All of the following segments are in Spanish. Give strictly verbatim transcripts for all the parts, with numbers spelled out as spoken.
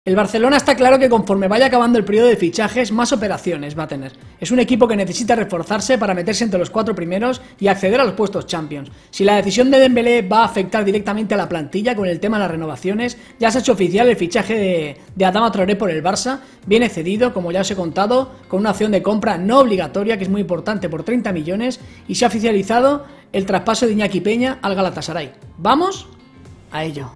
El Barcelona está claro que conforme vaya acabando el periodo de fichajes, más operaciones va a tener. Es un equipo que necesita reforzarse para meterse entre los cuatro primeros y acceder a los puestos Champions. Si la decisión de Dembélé va a afectar directamente a la plantilla con el tema de las renovaciones, ya se ha hecho oficial el fichaje de, de Adama Traoré por el Barça. Viene cedido, como ya os he contado, con una opción de compra no obligatoria, que es muy importante, por treinta millones, y se ha oficializado el traspaso de Iñaki Peña al Galatasaray. ¡Vamos a ello!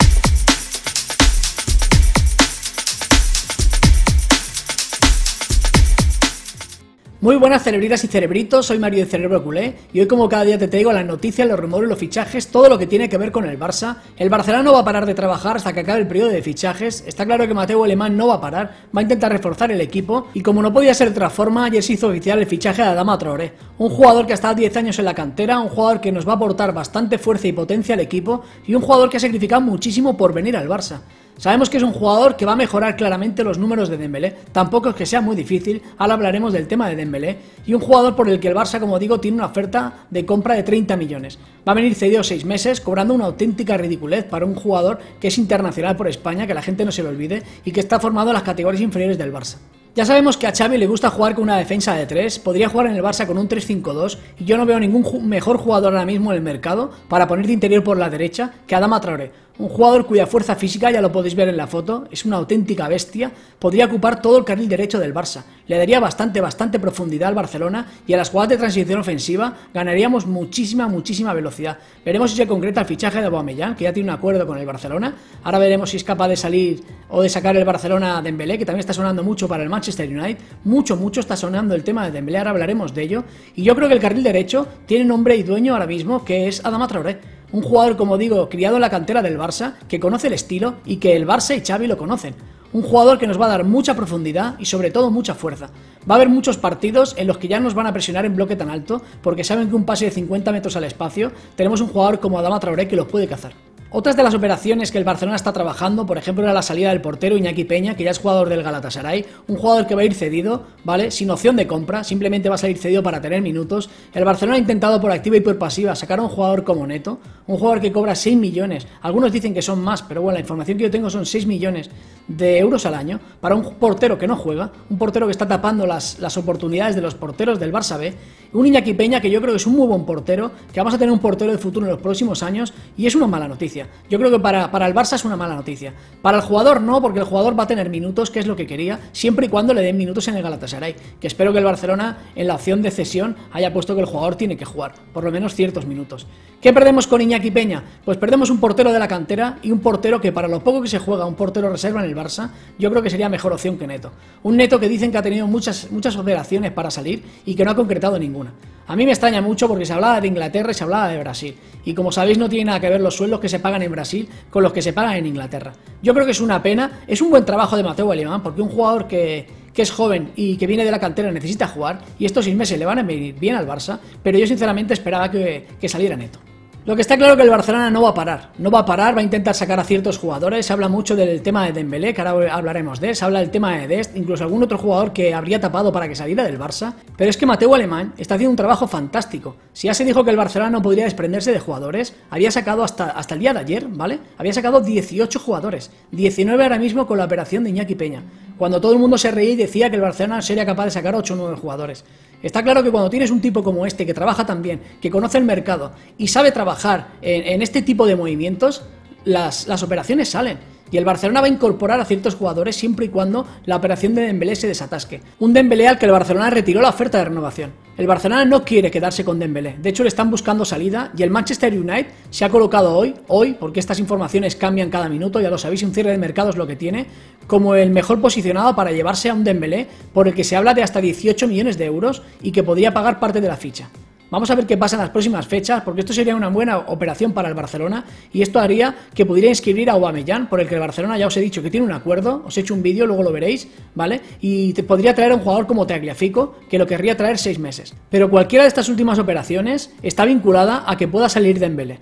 Muy buenas cerebritas y cerebritos, soy Mario de Cerebro Culé y hoy como cada día te traigo las noticias, los rumores, los fichajes, todo lo que tiene que ver con el Barça. El Barcelona no va a parar de trabajar hasta que acabe el periodo de fichajes. Está claro que Mateu Alemán no va a parar, va a intentar reforzar el equipo y como no podía ser de otra forma, ayer se hizo oficial el fichaje de Adama Traoré, un jugador que ha estado diez años en la cantera, un jugador que nos va a aportar bastante fuerza y potencia al equipo y un jugador que ha sacrificado muchísimo por venir al Barça. Sabemos que es un jugador que va a mejorar claramente los números de Dembélé, tampoco es que sea muy difícil, ahora hablaremos del tema de Dembélé, y un jugador por el que el Barça, como digo, tiene una oferta de compra de treinta millones. Va a venir cedido seis meses, cobrando una auténtica ridiculez para un jugador que es internacional por España, que la gente no se lo olvide, y que está formado en las categorías inferiores del Barça. Ya sabemos que a Xavi le gusta jugar con una defensa de tres, podría jugar en el Barça con un tres cinco dos y yo no veo ningún ju mejor jugador ahora mismo en el mercado para poner de interior por la derecha que Adama Traoré. Un jugador cuya fuerza física, ya lo podéis ver en la foto, es una auténtica bestia, podría ocupar todo el carril derecho del Barça. Le daría bastante, bastante profundidad al Barcelona y a las jugadas de transición ofensiva ganaríamos muchísima, muchísima velocidad. Veremos si se concreta el fichaje de Aubameyang, que ya tiene un acuerdo con el Barcelona. Ahora veremos si es capaz de salir o de sacar el Barcelona a Dembélé, que también está sonando mucho para el Manchester United. Mucho, mucho está sonando el tema de Dembélé, ahora hablaremos de ello. Y yo creo que el carril derecho tiene nombre y dueño ahora mismo, que es Adama Traoré. Un jugador, como digo, criado en la cantera del Barça, que conoce el estilo y que el Barça y Xavi lo conocen. Un jugador que nos va a dar mucha profundidad y sobre todo mucha fuerza. Va a haber muchos partidos en los que ya nos van a presionar en bloque tan alto, porque saben que un pase de cincuenta metros al espacio, tenemos un jugador como Adama Traoré que los puede cazar. Otras de las operaciones que el Barcelona está trabajando, por ejemplo, era la salida del portero Iñaki Peña, que ya es jugador del Galatasaray, un jugador que va a ir cedido, ¿vale? Sin opción de compra, simplemente va a salir cedido para tener minutos. El Barcelona ha intentado por activa y por pasiva sacar a un jugador como Neto, un jugador que cobra seis millones, algunos dicen que son más, pero bueno, la información que yo tengo son seis millones de euros al año, para un portero que no juega, un portero que está tapando las, las oportunidades de los porteros del Barça B, un Iñaki Peña que yo creo que es un muy buen portero, que vamos a tener un portero de futuro en los próximos años, y es una mala noticia. Yo creo que para, para el Barça es una mala noticia. Para el jugador no, porque el jugador va a tener minutos, que es lo que quería, siempre y cuando le den minutos en el Galatasaray, que espero que el Barcelona en la opción de cesión haya puesto que el jugador tiene que jugar, por lo menos ciertos minutos. ¿Qué perdemos con Iñaki Peña? Pues perdemos un portero de la cantera y un portero que para lo poco que se juega, un portero reserva en el Barça, yo creo que sería mejor opción que Neto. Un Neto que dicen que ha tenido muchas, muchas operaciones para salir y que no ha concretado ninguna. A mí me extraña mucho porque se hablaba de Inglaterra y se hablaba de Brasil. Y como sabéis no tiene nada que ver los sueldos que se pagan en Brasil con los que se pagan en Inglaterra. Yo creo que es una pena, es un buen trabajo de Mateu Alemán porque un jugador que, que es joven y que viene de la cantera necesita jugar y estos seis meses le van a venir bien al Barça, pero yo sinceramente esperaba que, que saliera Neto. Lo que está claro es que el Barcelona no va a parar, no va a parar, va a intentar sacar a ciertos jugadores, se habla mucho del tema de Dembélé, que ahora hablaremos de él, se habla del tema de Dest, incluso algún otro jugador que habría tapado para que saliera del Barça, pero es que Mateu Alemán está haciendo un trabajo fantástico. Si ya se dijo que el Barcelona no podría desprenderse de jugadores, había sacado hasta, hasta el día de ayer, ¿vale? Había sacado dieciocho jugadores, diecinueve ahora mismo con la operación de Iñaki Peña, cuando todo el mundo se reía y decía que el Barcelona sería capaz de sacar ocho o nueve jugadores. Está claro que cuando tienes un tipo como este, que trabaja tan bien, que conoce el mercado y sabe trabajar en, en este tipo de movimientos, las, las operaciones salen. Y el Barcelona va a incorporar a ciertos jugadores siempre y cuando la operación de Dembélé se desatasque. Un Dembélé al que el Barcelona retiró la oferta de renovación. El Barcelona no quiere quedarse con Dembélé, de hecho le están buscando salida y el Manchester United se ha colocado hoy, hoy, porque estas informaciones cambian cada minuto, ya lo sabéis, un cierre de mercado es lo que tiene, como el mejor posicionado para llevarse a un Dembélé por el que se habla de hasta dieciocho millones de euros y que podría pagar parte de la ficha. Vamos a ver qué pasa en las próximas fechas, porque esto sería una buena operación para el Barcelona y esto haría que pudiera inscribir a Aubameyang, por el que el Barcelona ya os he dicho que tiene un acuerdo, os he hecho un vídeo, luego lo veréis, ¿vale? Y te podría traer a un jugador como Tagliafico, que lo querría traer seis meses. Pero cualquiera de estas últimas operaciones está vinculada a que pueda salir Dembélé.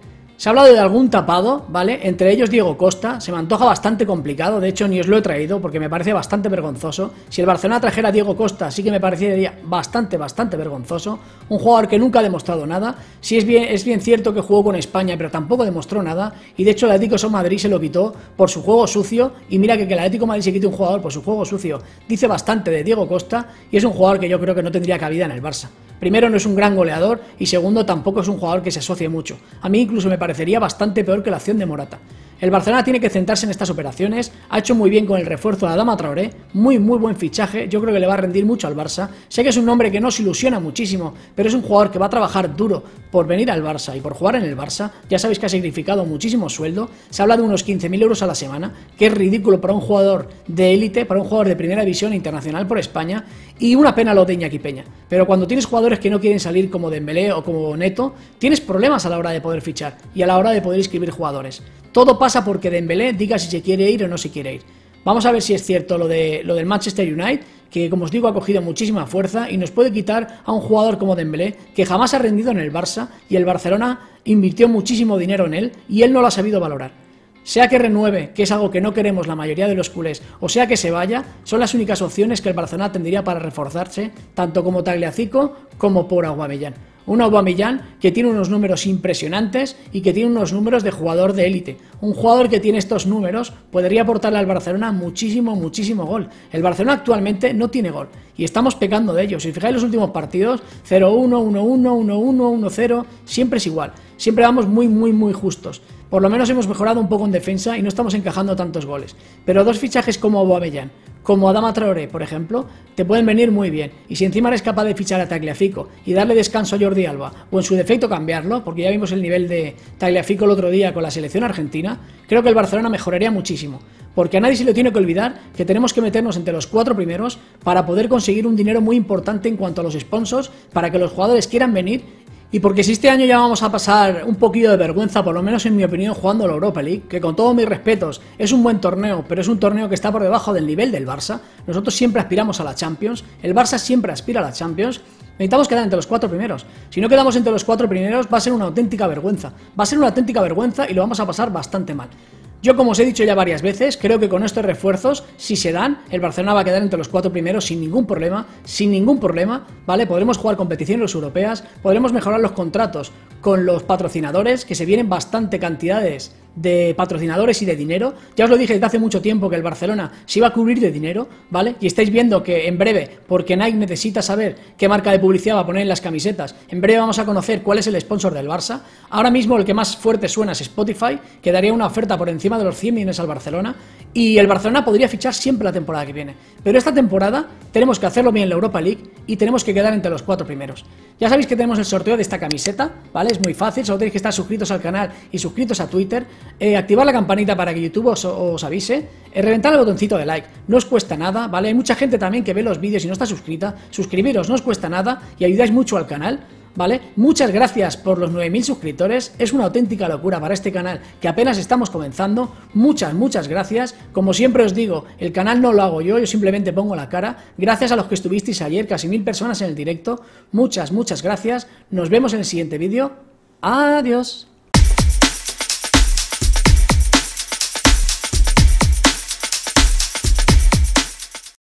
Se ha hablado de algún tapado, ¿vale? Entre ellos Diego Costa, se me antoja bastante complicado, de hecho ni os lo he traído porque me parece bastante vergonzoso. Si el Barcelona trajera a Diego Costa sí que me parecería bastante, bastante vergonzoso. Un jugador que nunca ha demostrado nada, sí es bien, es bien cierto que jugó con España pero tampoco demostró nada y de hecho el Atlético de Madrid se lo quitó por su juego sucio y mira que que el Atlético de Madrid se quite un jugador por su juego sucio dice bastante de Diego Costa y es un jugador que yo creo que no tendría cabida en el Barça. Primero, no es un gran goleador y segundo, tampoco es un jugador que se asocie mucho. A mí incluso me parecería bastante peor que la acción de Morata. El Barcelona tiene que centrarse en estas operaciones, ha hecho muy bien con el refuerzo de Adama Traoré, muy muy buen fichaje, yo creo que le va a rendir mucho al Barça. Sé que es un nombre que no se ilusiona muchísimo, pero es un jugador que va a trabajar duro por venir al Barça y por jugar en el Barça. Ya sabéis que ha significado muchísimo sueldo, se habla de unos quince mil euros a la semana, que es ridículo para un jugador de élite, para un jugador de primera división internacional por España, y una pena lo de Iñaki Peña. Pero cuando tienes jugadores que no quieren salir como Dembélé o como Neto, tienes problemas a la hora de poder fichar y a la hora de poder inscribir jugadores. Todo pasa porque Dembélé diga si se quiere ir o no se quiere ir. Vamos a ver si es cierto lo, de, lo del Manchester United, que como os digo ha cogido muchísima fuerza y nos puede quitar a un jugador como Dembélé, que jamás ha rendido en el Barça y el Barcelona invirtió muchísimo dinero en él y él no lo ha sabido valorar. Sea que renueve, que es algo que no queremos la mayoría de los culés, o sea que se vaya, son las únicas opciones que el Barcelona tendría para reforzarse, tanto como Tagliafico como por Aubameyang. Un Aubameyang que tiene unos números impresionantes y que tiene unos números de jugador de élite. Un jugador que tiene estos números podría aportarle al Barcelona muchísimo, muchísimo gol. El Barcelona actualmente no tiene gol y estamos pecando de ello. Si fijáis los últimos partidos, cero uno, uno uno, uno uno, uno cero, siempre es igual. Siempre vamos muy, muy, muy justos. Por lo menos hemos mejorado un poco en defensa y no estamos encajando tantos goles. Pero dos fichajes como Aubameyang, como Adama Traoré, por ejemplo, te pueden venir muy bien. Y si encima eres capaz de fichar a Tagliafico y darle descanso a Jordi Alba, o en su defecto cambiarlo, porque ya vimos el nivel de Tagliafico el otro día con la selección argentina, creo que el Barcelona mejoraría muchísimo. Porque a nadie se le tiene que olvidar que tenemos que meternos entre los cuatro primeros para poder conseguir un dinero muy importante en cuanto a los sponsors, para que los jugadores quieran venir. Y porque si este año ya vamos a pasar un poquillo de vergüenza, por lo menos en mi opinión, jugando la Europa League, que con todos mis respetos es un buen torneo, pero es un torneo que está por debajo del nivel del Barça. Nosotros siempre aspiramos a la Champions, el Barça siempre aspira a la Champions. Necesitamos quedar entre los cuatro primeros. Si no quedamos entre los cuatro primeros va a ser una auténtica vergüenza. Va a ser una auténtica vergüenza y lo vamos a pasar bastante mal. Yo, como os he dicho ya varias veces, creo que con estos refuerzos, si se dan, el Barcelona va a quedar entre los cuatro primeros sin ningún problema, sin ningún problema, ¿vale? Podremos jugar competiciones europeas, podremos mejorar los contratos con los patrocinadores, que se vienen bastante cantidades de patrocinadores y de dinero. Ya os lo dije desde hace mucho tiempo que el Barcelona se iba a cubrir de dinero, ¿vale? Y estáis viendo que en breve, porque Nike necesita saber qué marca de publicidad va a poner en las camisetas, en breve vamos a conocer cuál es el sponsor del Barça. Ahora mismo el que más fuerte suena es Spotify, que daría una oferta por encima de los cien millones al Barcelona, y el Barcelona podría fichar siempre la temporada que viene. Pero esta temporada tenemos que hacerlo bien en la Europa League y tenemos que quedar entre los cuatro primeros. Ya sabéis que tenemos el sorteo de esta camiseta, ¿vale? Es muy fácil, solo tenéis que estar suscritos al canal y suscritos a Twitter. Eh, activar la campanita para que YouTube os, os avise, eh, reventar el botoncito de like, no os cuesta nada, ¿vale? Hay mucha gente también que ve los vídeos y no está suscrita, suscribiros no os cuesta nada y ayudáis mucho al canal, ¿vale? Muchas gracias por los nueve mil suscriptores, es una auténtica locura para este canal que apenas estamos comenzando, muchas, muchas gracias. Como siempre os digo, el canal no lo hago yo, yo simplemente pongo la cara, gracias a los que estuvisteis ayer, casi mil personas en el directo, muchas, muchas gracias, nos vemos en el siguiente vídeo, adiós.